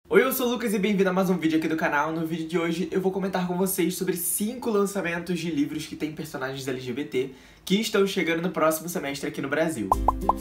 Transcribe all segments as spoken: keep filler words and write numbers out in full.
Oi, eu sou o Lucas e bem-vindo a mais um vídeo aqui do canal. No vídeo de hoje eu vou comentar com vocês sobre cinco lançamentos de livros que têm personagens L G B T que estão chegando no próximo semestre aqui no Brasil.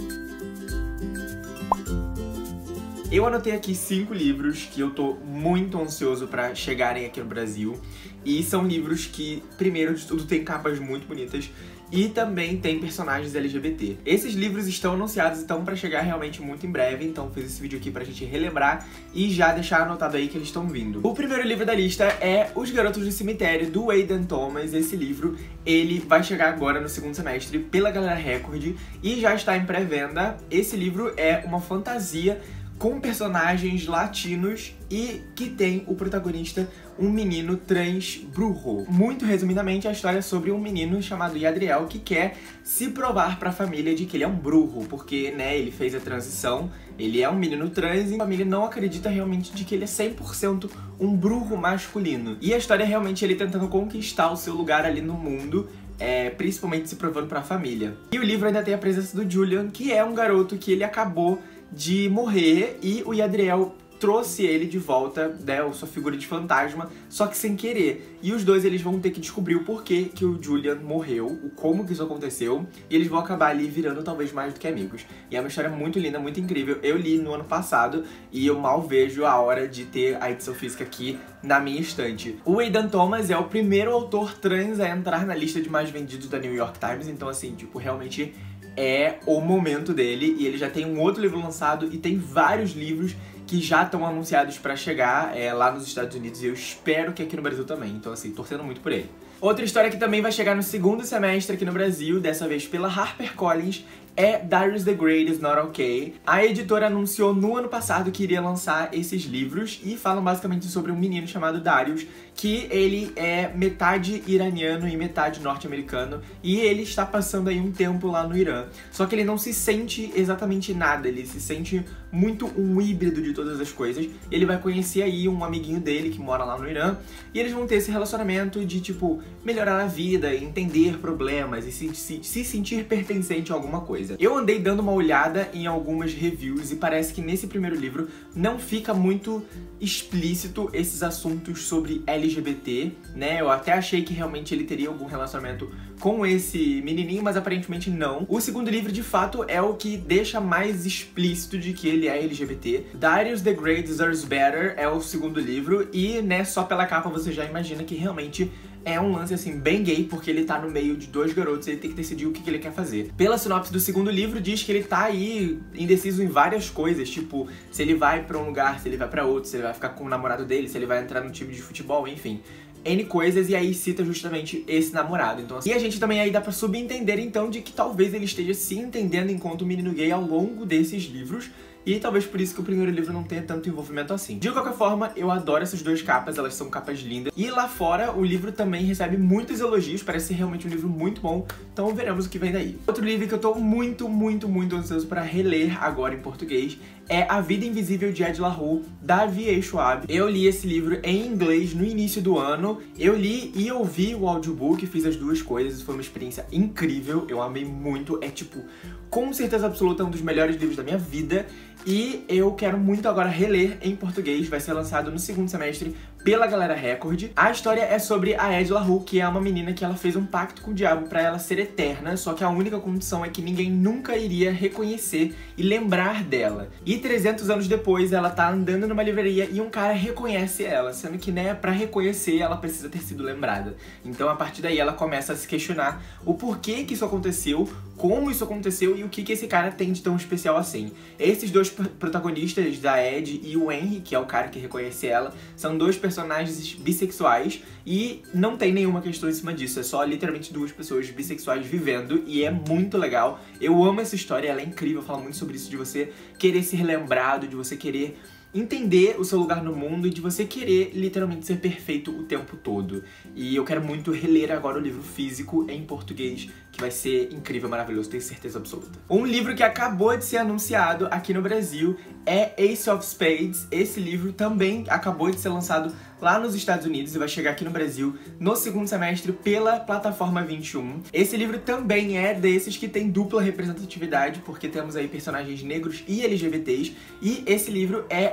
Eu anotei aqui cinco livros que eu tô muito ansioso pra chegarem aqui no Brasil. E são livros que, primeiro de tudo, tem capas muito bonitas e também tem personagens L G B T. Esses livros estão anunciados, então, pra chegar realmente muito em breve. Então fiz esse vídeo aqui pra gente relembrar e já deixar anotado aí que eles estão vindo. O primeiro livro da lista é Os Garotos do Cemitério, do Aidan Thomas. Esse livro, ele vai chegar agora no segundo semestre pela Galera Record e já está em pré-venda. Esse livro é uma fantasia com personagens latinos e que tem o protagonista um menino trans brujo. Muito resumidamente, a história é sobre um menino chamado Yadriel que quer se provar pra família de que ele é um brujo, porque, né, ele fez a transição, ele é um menino trans e a família não acredita realmente de que ele é cem por cento um brujo masculino. E a história é realmente ele tentando conquistar o seu lugar ali no mundo, É, principalmente se provando pra família. E o livro ainda tem a presença do Julian, que é um garoto que ele acabou de morrer e o Yadriel trouxe ele de volta, né, sua figura de fantasma, só que sem querer. E os dois eles vão ter que descobrir o porquê que o Julian morreu, o como que isso aconteceu, e eles vão acabar ali virando talvez mais do que amigos. E é uma história muito linda, muito incrível. Eu li no ano passado e eu mal vejo a hora de ter a edição física aqui na minha estante. O Aidan Thomas é o primeiro autor trans a entrar na lista de mais vendidos da New York Times, então assim, tipo, realmente é o momento dele. E ele já tem um outro livro lançado e tem vários livros que já estão anunciados pra chegar é, lá nos Estados Unidos, e eu espero que aqui no Brasil também, então assim, torcendo muito por ele. Outra história que também vai chegar no segundo semestre aqui no Brasil, dessa vez pela HarperCollins, é Darius the Great is Not Okay. A editora anunciou no ano passado que iria lançar esses livros e falam basicamente sobre um menino chamado Darius, que ele é metade iraniano e metade norte-americano, e ele está passando aí um tempo lá no Irã. Só que ele não se sente exatamente nada, ele se sente muito um híbrido de todas as coisas. Ele vai conhecer aí um amiguinho dele que mora lá no Irã, e eles vão ter esse relacionamento de, tipo, melhorar a vida, entender problemas e se, se, se sentir pertencente a alguma coisa. Eu andei dando uma olhada em algumas reviews e parece que nesse primeiro livro não fica muito explícito esses assuntos sobre L G B T, né? Eu até achei que realmente ele teria algum relacionamento com esse menininho, mas aparentemente não. O segundo livro, de fato, é o que deixa mais explícito de que ele é L G B T. Darius the Great Deserves Better é o segundo livro e, né, só pela capa você já imagina que realmente é um lance, assim, bem gay, porque ele tá no meio de dois garotos e ele tem que decidir o que, que ele quer fazer. Pela sinopse do segundo livro, diz que ele tá aí indeciso em várias coisas, tipo, se ele vai pra um lugar, se ele vai pra outro, se ele vai ficar com o namorado dele, se ele vai entrar no time de futebol, enfim. N coisas, e aí cita justamente esse namorado. Então, assim, e a gente também aí dá pra subentender, então, de que talvez ele esteja se entendendo enquanto menino gay ao longo desses livros, e talvez por isso que o primeiro livro não tenha tanto envolvimento assim. De qualquer forma, eu adoro essas duas capas, elas são capas lindas. E lá fora, o livro também recebe muitos elogios, parece ser realmente um livro muito bom, então veremos o que vem daí. Outro livro que eu tô muito, muito, muito ansioso pra reler agora em português é A Vida Invisível de Ed La Rue, da V A Schwab. Eu li esse livro em inglês no início do ano, eu li e ouvi o audiobook, fiz as duas coisas, foi uma experiência incrível, eu amei muito, é tipo, com certeza absoluta, um dos melhores livros da minha vida. E eu quero muito agora reler em português, vai ser lançado no segundo semestre pela Galera Record. A história é sobre a Ed La Rue, que é uma menina que ela fez um pacto com o diabo pra ela ser eterna, só que a única condição é que ninguém nunca iria reconhecer e lembrar dela. E trezentos anos depois, ela tá andando numa livraria e um cara reconhece ela, sendo que, né, pra reconhecer, ela precisa ter sido lembrada. Então, a partir daí, ela começa a se questionar o porquê que isso aconteceu, como isso aconteceu e o que que esse cara tem de tão especial assim. Esses dois protagonistas, da Ed e o Henry, que é o cara que reconhece ela, são dois personagens bissexuais e não tem nenhuma questão em cima disso, é só literalmente duas pessoas bissexuais vivendo e é muito legal. Eu amo essa história, ela é incrível, fala muito sobre isso de você querer ser lembrado, de você querer entender o seu lugar no mundo e de você querer literalmente ser perfeito o tempo todo. E eu quero muito reler agora o livro físico em português, que vai ser incrível, maravilhoso, tenho certeza absoluta. Um livro que acabou de ser anunciado aqui no Brasil é Ace of Spades. Esse livro também acabou de ser lançado lá nos Estados Unidos e vai chegar aqui no Brasil no segundo semestre pela plataforma vinte e um. Esse livro também é desses que tem dupla representatividade, porque temos aí personagens negros e L G B Ts, e esse livro é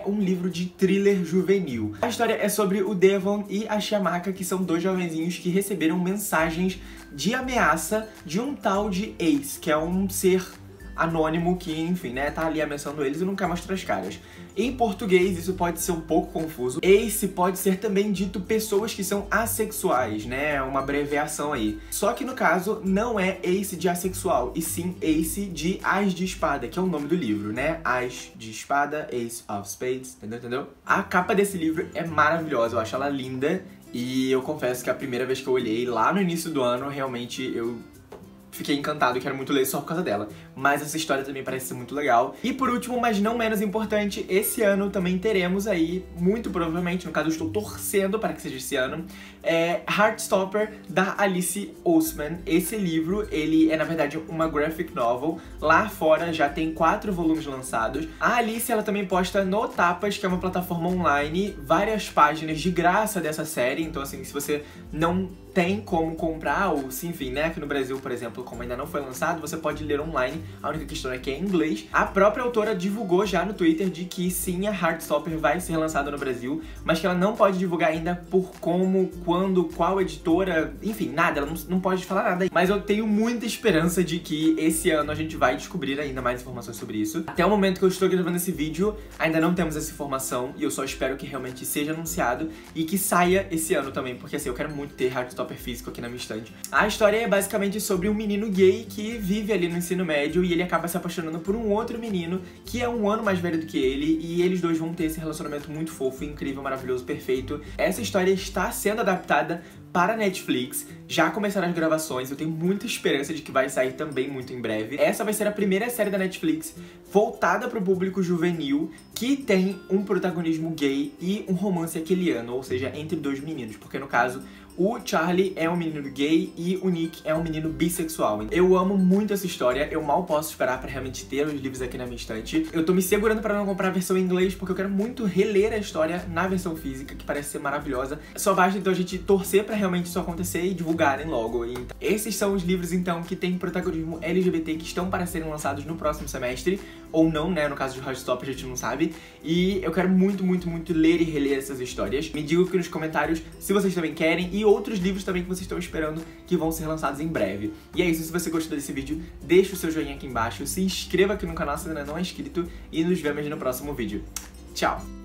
um livro de thriller juvenil. A história é sobre o Devon e a Shamaka, que são dois jovenzinhos que receberam mensagens de ameaça de um tal de Ace, que é um ser anônimo que, enfim, né, tá ali ameaçando eles e não quer mostrar as caras. Em português, isso pode ser um pouco confuso. Ace pode ser também dito pessoas que são assexuais, né, uma abreviação aí. Só que no caso, não é Ace de assexual, e sim Ace de As de Espada, que é o nome do livro, né, As de Espada, Ace of Spades, entendeu, entendeu? A capa desse livro é maravilhosa, eu acho ela linda, e eu confesso que a primeira vez que eu olhei, lá no início do ano, realmente eu fiquei encantado, quero muito ler só por causa dela. Mas essa história também parece ser muito legal. E por último, mas não menos importante, esse ano também teremos aí, muito provavelmente, no caso eu estou torcendo para que seja esse ano, é Heartstopper, da Alice Oseman. Esse livro, ele é na verdade uma graphic novel. Lá fora já tem quatro volumes lançados. A Alice, ela também posta no Tapas, que é uma plataforma online, várias páginas de graça dessa série. Então assim, se você não tem como comprar, ou se, enfim, né, aqui no Brasil, por exemplo, como ainda não foi lançado, você pode ler online. A única questão é que é em inglês. A própria autora divulgou já no Twitter de que sim, a Heartstopper vai ser lançada no Brasil, mas que ela não pode divulgar ainda por como, quando, qual editora, enfim, nada, ela não, não pode falar nada. Mas eu tenho muita esperança de que esse ano a gente vai descobrir ainda mais informações sobre isso. Até o momento que eu estou gravando esse vídeo, ainda não temos essa informação, e eu só espero que realmente seja anunciado e que saia esse ano também, porque assim, eu quero muito ter Heartstopper físico aqui na minha estante. A história é basicamente sobre um menino gay que vive ali no ensino médio e ele acaba se apaixonando por um outro menino que é um ano mais velho do que ele, e eles dois vão ter esse relacionamento muito fofo, incrível, maravilhoso, perfeito. Essa história está sendo adaptada para a Netflix, já começaram as gravações, eu tenho muita esperança de que vai sair também muito em breve. Essa vai ser a primeira série da Netflix voltada para o público juvenil, que tem um protagonismo gay e um romance aqueliano, ou seja, entre dois meninos, porque no caso o Charlie é um menino gay e o Nick é um menino bissexual. Eu amo muito essa história, eu mal posso esperar pra realmente ter os livros aqui na minha estante. Eu tô me segurando pra não comprar a versão em inglês, porque eu quero muito reler a história na versão física, que parece ser maravilhosa. Só basta então a gente torcer pra realmente isso acontecer e divulgarem logo. Então, esses são os livros então que tem protagonismo L G B T que estão para serem lançados no próximo semestre, ou não, né, no caso de Heartstopper a gente não sabe. E eu quero muito, muito, muito ler e reler essas histórias. Me digam aqui nos comentários se vocês também querem, e outros livros também que vocês estão esperando que vão ser lançados em breve. E é isso, se você gostou desse vídeo, deixa o seu joinha aqui embaixo, se inscreva aqui no canal se ainda não é inscrito e nos vemos no próximo vídeo. Tchau!